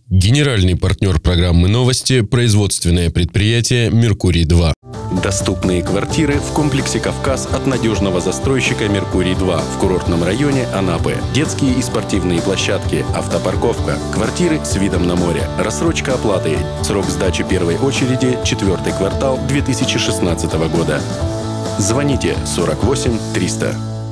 Генеральный партнер программы «Новости» – производственное предприятие «Меркурий-2». Доступные квартиры в комплексе «Кавказ» от надежного застройщика «Меркурий-2» в курортном районе Анапы. Детские и спортивные площадки, автопарковка, квартиры с видом на море, рассрочка оплаты. Срок сдачи первой очереди – 4-й квартал 2016 года. Звоните 48 300.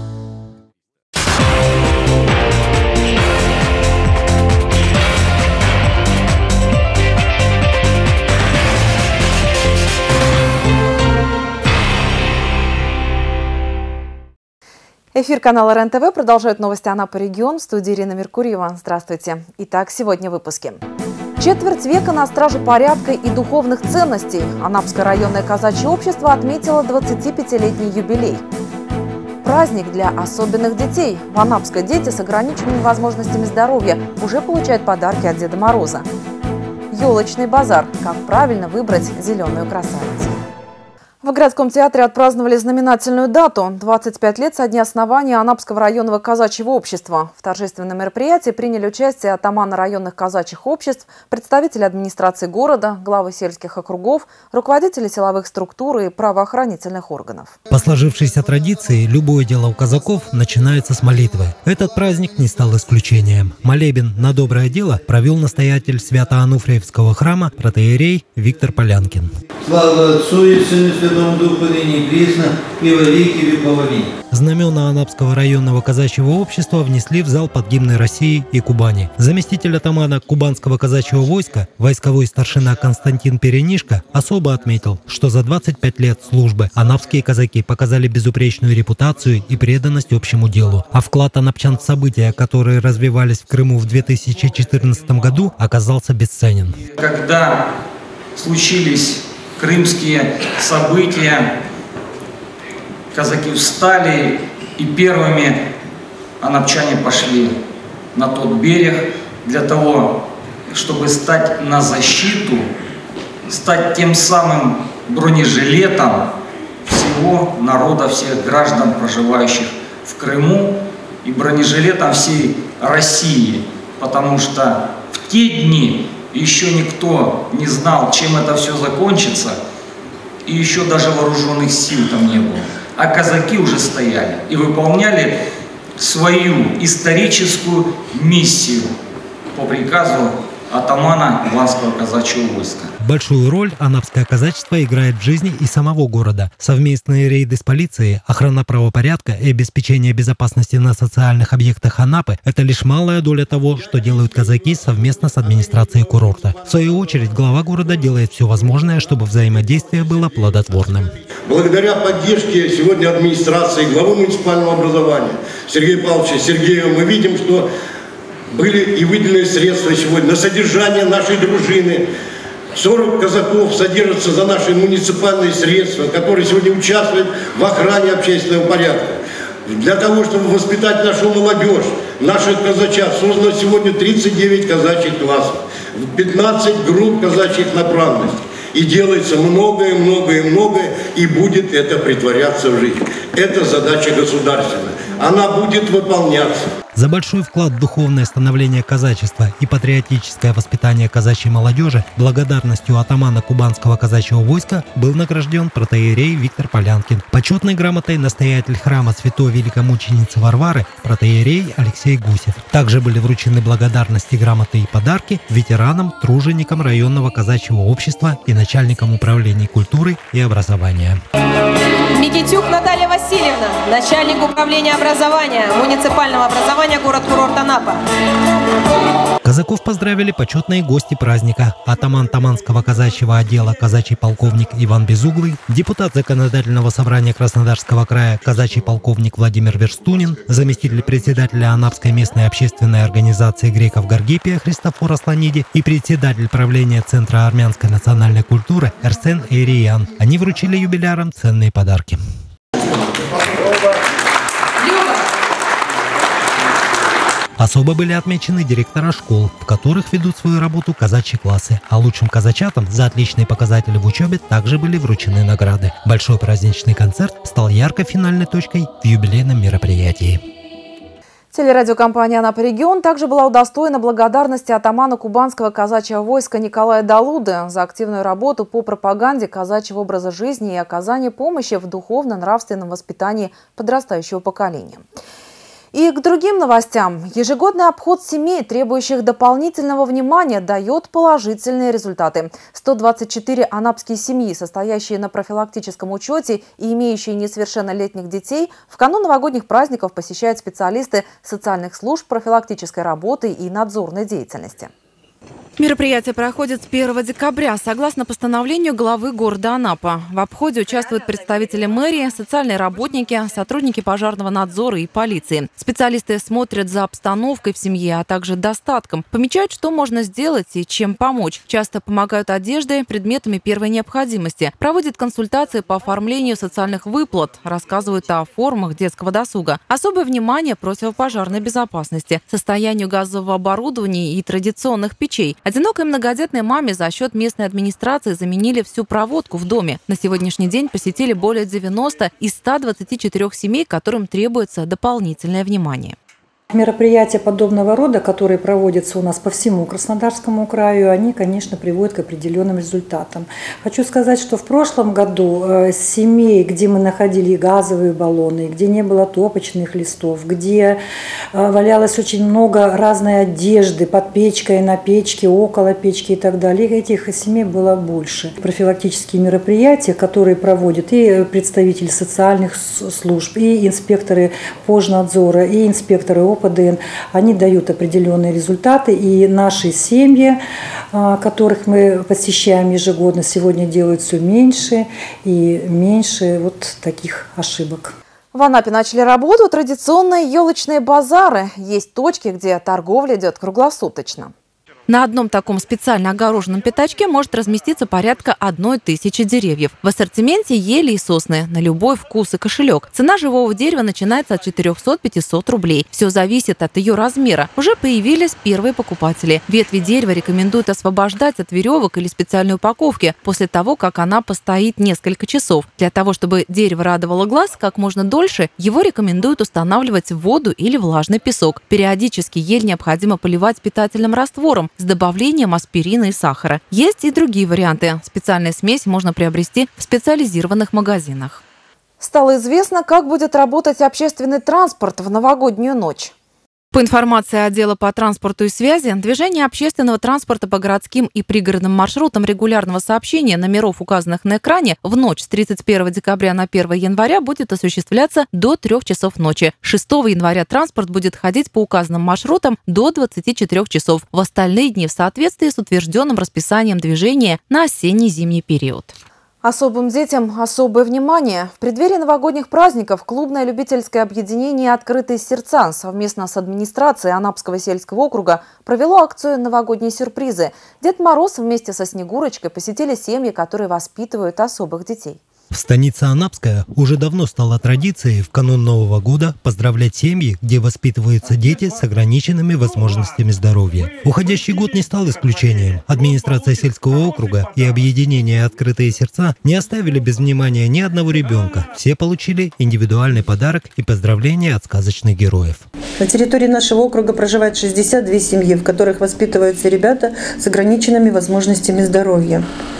Эфир канала РЕН-ТВ продолжает новости Анапы регион. В студии Ирина Меркурьева. Здравствуйте. Итак, сегодня в выпуске. Четверть века на страже порядка и духовных ценностей. Анапское районное казачье общество отметило 25-летний юбилей. Праздник для особенных детей. В Анапской дети с ограниченными возможностями здоровья уже получают подарки от Деда Мороза. Елочный базар. Как правильно выбрать зеленую красавицу. В городском театре отпраздновали знаменательную дату – 25 лет со дня основания Анапского районного казачьего общества. В торжественном мероприятии приняли участие атаманы районных казачьих обществ, представители администрации города, главы сельских округов, руководители силовых структур и правоохранительных органов. По сложившейся традиции, любое дело у казаков начинается с молитвы. Этот праздник не стал исключением. Молебен на доброе дело провел настоятель Свято-Ануфриевского храма протоиерей Виктор Полянкин. Слава Отцу и Сыну Святому Духу, ныне и присно, и во веки веков. Аминь. Знамена Анапского районного казачьего общества внесли в зал под гимны России и Кубани. Заместитель атамана Кубанского казачьего войска, войсковой старшина Константин Перенишко, особо отметил, что за 25 лет службы анапские казаки показали безупречную репутацию и преданность общему делу. А вклад анапчан в события, которые развивались в Крыму в 2014 году, оказался бесценен. Когда случились крымские события, казаки встали, и первыми анапчане пошли на тот берег для того, чтобы стать на защиту, стать тем самым бронежилетом всего народа, всех граждан, проживающих в Крыму, и бронежилетом всей России, потому что в те дни еще никто не знал, чем это все закончится, и еще даже вооруженных сил там не было. А казаки уже стояли и выполняли свою историческую миссию по приказу атамана Кубанского казачьего войска. Большую роль анапское казачество играет в жизни и самого города. Совместные рейды с полицией, охрана правопорядка и обеспечение безопасности на социальных объектах Анапы – это лишь малая доля того, что делают казаки совместно с администрацией курорта. В свою очередь, глава города делает все возможное, чтобы взаимодействие было плодотворным. Благодаря поддержке сегодня администрации, главы муниципального образования Сергея Павловича Сергеева, мы видим, что были и выделены средства сегодня на содержание нашей дружины. 40 казаков содержатся за наши муниципальные средства, которые сегодня участвуют в охране общественного порядка. Для того, чтобы воспитать нашу молодежь, наших казачат, создано сегодня 39 казачьих классов, 15 групп казачьих направленностей. И делается многое, и будет это притворяться в жизнь. Это задача государственная. Она будет выполняться. За большой вклад в духовное становление казачества и патриотическое воспитание казачьей молодежи благодарностью атамана Кубанского казачьего войска был награжден протоиерей Виктор Полянкин. Почетной грамотой настоятель храма святой великомученицы Варвары протоиерей Алексей Гусев. Также были вручены благодарности, грамоты и подарки ветеранам, труженикам районного казачьего общества и начальникам управления культуры и образования. Микитюк Наталья Васильевна, начальник управления образования, муниципального образования, город-курорт Анапа. Казаков поздравили почетные гости праздника. Атаман Таманского казачьего отдела казачий полковник Иван Безуглый, депутат Законодательного собрания Краснодарского края казачий полковник Владимир Верстунин, заместитель председателя Анапской местной общественной организации греков Гаргипия Христофор Асланиди и председатель правления Центра армянской национальной культуры Эрсен Эйриян. Они вручили юбилярам ценные подарки. Особо были отмечены директора школ, в которых ведут свою работу казачьи классы, а лучшим казачатам за отличные показатели в учебе также были вручены награды. Большой праздничный концерт стал яркой финальной точкой в юбилейном мероприятии. Телерадиокомпания «Анапа Регион» также была удостоена благодарности атамана Кубанского казачьего войска Николая Далуды за активную работу по пропаганде казачьего образа жизни и оказание помощи в духовно-нравственном воспитании подрастающего поколения. И к другим новостям. Ежегодный обход семей, требующих дополнительного внимания, дает положительные результаты. 124 анапские семьи, состоящие на профилактическом учете и имеющие несовершеннолетних детей, в канун новогодних праздников посещают специалисты социальных служб профилактической работы и надзорной деятельности. Мероприятие проходит с 1 декабря, согласно постановлению главы города Анапа. В обходе участвуют представители мэрии, социальные работники, сотрудники пожарного надзора и полиции. Специалисты смотрят за обстановкой в семье, а также достатком, помечают, что можно сделать и чем помочь. Часто помогают одеждой, предметами первой необходимости. Проводят консультации по оформлению социальных выплат, рассказывают о формах детского досуга. Особое внимание противопожарной безопасности, состоянию газового оборудования и традиционных печей. Одинокой многодетной маме за счет местной администрации заменили всю проводку в доме. На сегодняшний день посетили более 90 из 124 семей, которым требуется дополнительное внимание. Мероприятия подобного рода, которые проводятся у нас по всему Краснодарскому краю, они, конечно, приводят к определенным результатам. Хочу сказать, что в прошлом году с семей, где мы находили газовые баллоны, где не было топочных листов, где валялось очень много разной одежды под печкой, на печке, около печки и так далее, этих семей было больше. Профилактические мероприятия, которые проводят и представители социальных служб, и инспекторы пожнадзора, и инспекторы ОПДН, они дают определенные результаты, и наши семьи, которых мы посещаем ежегодно, сегодня делают все меньше и меньше вот таких ошибок. В Анапе начали работу традиционные елочные базары. Есть точки, где торговля идет круглосуточно. На одном таком специально огороженном пятачке может разместиться порядка 1000 деревьев. В ассортименте ели и сосны на любой вкус и кошелек. Цена живого дерева начинается от 400-500 рублей. Все зависит от ее размера. Уже появились первые покупатели. Ветви дерева рекомендуют освобождать от веревок или специальной упаковки после того, как она постоит несколько часов. Для того, чтобы дерево радовало глаз как можно дольше, его рекомендуют устанавливать в воду или влажный песок. Периодически ель необходимо поливать питательным раствором с добавлением аспирина и сахара. Есть и другие варианты. Специальную смесь можно приобрести в специализированных магазинах. Стало известно, как будет работать общественный транспорт в новогоднюю ночь. По информации отдела по транспорту и связи, движение общественного транспорта по городским и пригородным маршрутам регулярного сообщения номеров, указанных на экране, в ночь с 31 декабря на 1 января будет осуществляться до 3 часов ночи. 6 января транспорт будет ходить по указанным маршрутам до 24 часов. В остальные дни в соответствии с утвержденным расписанием движения на осенне-зимний период. Особым детям особое внимание. В преддверии новогодних праздников клубное любительское объединение «Открытые сердца» совместно с администрацией Анапского сельского округа провело акцию «Новогодние сюрпризы». Дед Мороз вместе со Снегурочкой посетили семьи, которые воспитывают особых детей. В станице Анапская уже давно стало традицией в канун Нового года поздравлять семьи, где воспитываются дети с ограниченными возможностями здоровья. Уходящий год не стал исключением. Администрация сельского округа и объединение «Открытые сердца» не оставили без внимания ни одного ребенка. Все получили индивидуальный подарок и поздравления от сказочных героев. На территории нашего округа проживает 62 семьи, в которых воспитываются ребята с ограниченными возможностями здоровья.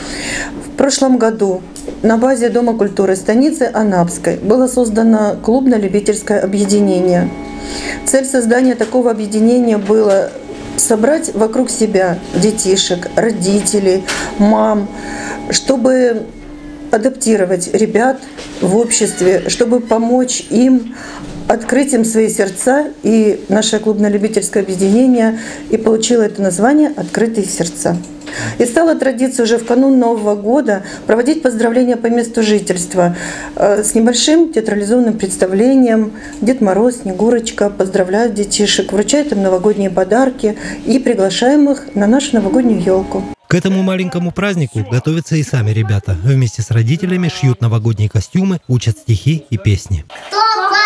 В прошлом году на базе Дома культуры станицы Анапской было создано клубно-любительское объединение. Цель создания такого объединения была собрать вокруг себя детишек, родителей, мам, чтобы адаптировать ребят в обществе, чтобы помочь им открыть им свои сердца. И наше клубно-любительское объединение и получило это название «Открытые сердца». И стала традиция уже в канун Нового года проводить поздравления по месту жительства с небольшим театрализованным представлением. Дед Мороз, Снегурочка поздравляют детишек, вручают им новогодние подарки и приглашаем их на нашу новогоднюю елку. К этому маленькому празднику готовятся и сами ребята. Вместе с родителями шьют новогодние костюмы, учат стихи и песни. Кто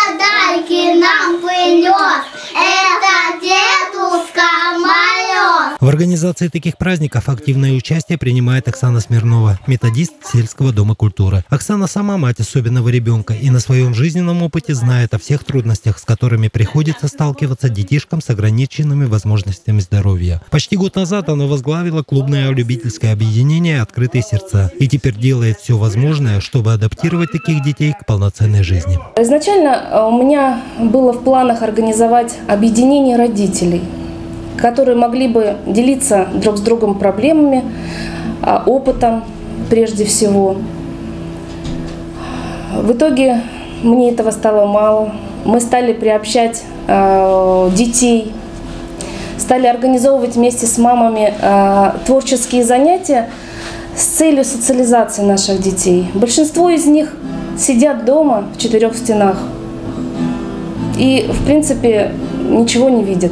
подарки нам принес? Это Дедушка Мороз. В организации таких праздников активное участие принимает Оксана Смирнова, методист сельского дома культуры. Оксана сама мать особенного ребенка и на своем жизненном опыте знает о всех трудностях, с которыми приходится сталкиваться детишкам с ограниченными возможностями здоровья. Почти год назад она возглавила клубное любительское объединение «Открытые сердца» и теперь делает все возможное, чтобы адаптировать таких детей к полноценной жизни. Изначально у меня было в планах организовать объединение родителей, которые могли бы делиться друг с другом проблемами, опытом прежде всего. В итоге мне этого стало мало. Мы стали приобщать детей, стали организовывать вместе с мамами творческие занятия с целью социализации наших детей. Большинство из них сидят дома в четырех стенах и, в принципе, ничего не видят.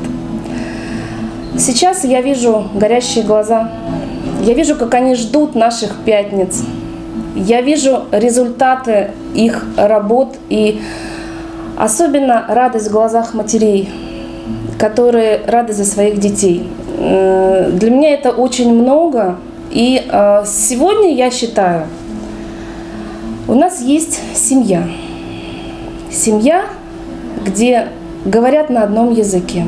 Сейчас я вижу горящие глаза, я вижу, как они ждут наших пятниц, я вижу результаты их работ и особенно радость в глазах матерей, которые рады за своих детей. Для меня это очень много, и сегодня я считаю, у нас есть семья. Семья, где говорят на одном языке,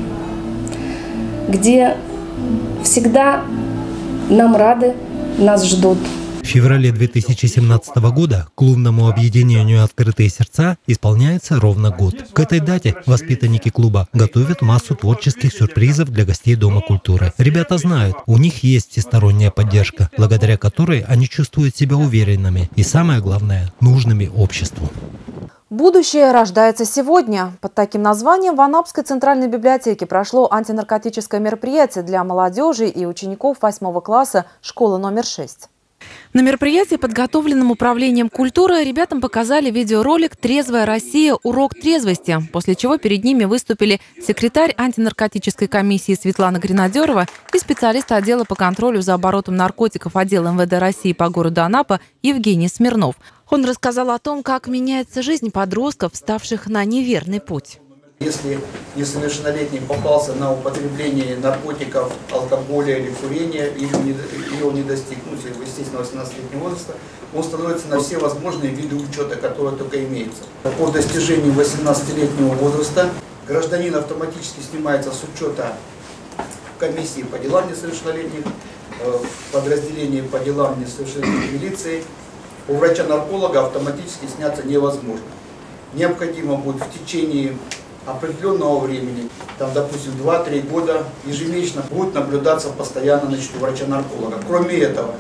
где всегда нам рады, нас ждут. В феврале 2017 года клубному объединению «Открытые сердца» исполняется ровно год. К этой дате воспитанники клуба готовят массу творческих сюрпризов для гостей Дома культуры. Ребята знают, у них есть всесторонняя поддержка, благодаря которой они чувствуют себя уверенными и, самое главное, нужными обществу. Будущее рождается сегодня. Под таким названием в Анапской центральной библиотеке прошло антинаркотическое мероприятие для молодежи и учеников 8 класса школы номер 6. На мероприятии, подготовленном Управлением культуры, ребятам показали видеоролик «Трезвая Россия. Урок трезвости», после чего перед ними выступили секретарь антинаркотической комиссии Светлана Гренадерова и специалист отдела по контролю за оборотом наркотиков отдела МВД России по городу Анапа Евгений Смирнов. Он рассказал о том, как меняется жизнь подростков, ставших на неверный путь. Если несовершеннолетний попался на употребление наркотиков, алкоголя или курения, или он не достиг, естественно, 18-летнего возраста, он становится на все возможные виды учета, которые только имеются. По достижению 18-летнего возраста гражданин автоматически снимается с учета комиссии по делам несовершеннолетних, подразделении по делам несовершеннолетних милиции. У врача-нарколога автоматически сняться невозможно. Необходимо будет в течение определенного времени, там, допустим, 2-3 года, ежемесячно будет наблюдаться постоянно у врача-нарколога. Кроме этого,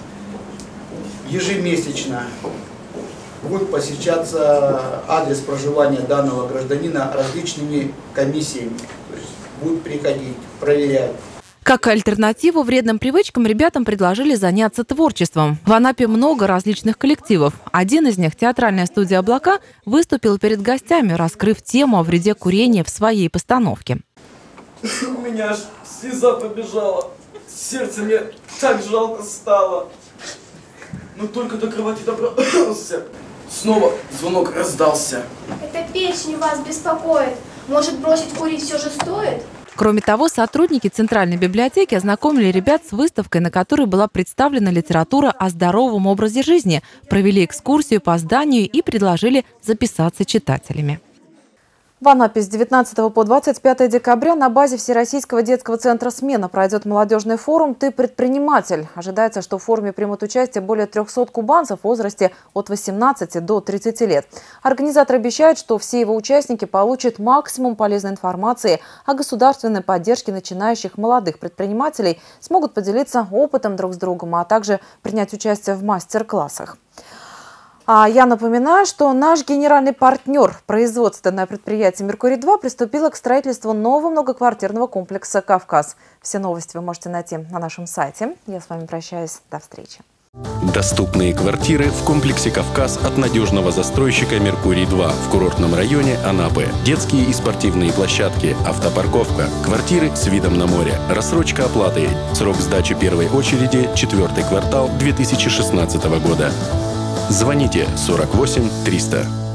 ежемесячно будет посещаться адрес проживания данного гражданина различными комиссиями. То есть будут приходить, проверять. Как альтернативу вредным привычкам ребятам предложили заняться творчеством. В Анапе много различных коллективов. Один из них, театральная студия «Облака», выступил перед гостями, раскрыв тему о вреде курения в своей постановке. У меня аж слеза побежала. Сердце мне так жалко стало. Но только до кровати добрался. Снова звонок раздался. Это печень вас беспокоит. Может, бросить курить все же стоит? Кроме того, сотрудники Центральной библиотеки ознакомили ребят с выставкой, на которой была представлена литература о здоровом образе жизни, провели экскурсию по зданию и предложили записаться читателями. В Анапе с 19 по 25 декабря на базе Всероссийского детского центра «Смена» пройдет молодежный форум «Ты предприниматель». Ожидается, что в форуме примут участие более 300 кубанцев в возрасте от 18 до 30 лет. Организатор обещает, что все его участники получат максимум полезной информации о государственной поддержке начинающих молодых предпринимателей, смогут поделиться опытом друг с другом, а также принять участие в мастер-классах. А я напоминаю, что наш генеральный партнер, производственное предприятие «Меркурий-2», приступило к строительству нового многоквартирного комплекса «Кавказ». Все новости вы можете найти на нашем сайте. Я с вами прощаюсь. До встречи. Доступные квартиры в комплексе «Кавказ» от надежного застройщика «Меркурий-2» в курортном районе Анапы. Детские и спортивные площадки, автопарковка, квартиры с видом на море, рассрочка оплаты. Срок сдачи первой очереди – 4-й квартал 2016 года. Звоните 48 300.